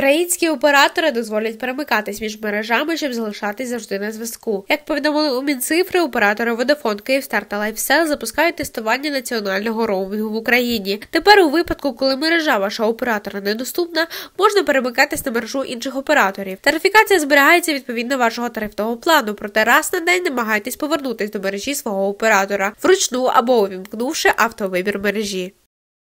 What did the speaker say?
Українські оператори дозволять перемикатись між мережами, щоб залишатись завжди на зв'язку. Як повідомили у Мінцифри, оператори Vodafone, Kyivstar та LifeCell запускають тестування національного роумінгу в Україні. Тепер у випадку, коли мережа вашого оператора недоступна, можна перемикатись на мережу інших операторів. Тарифікація зберігається відповідно вашого тарифного плану, проте раз на день намагайтесь повернутись до мережі свого оператора, вручну або увімкнувши автовибір мережі.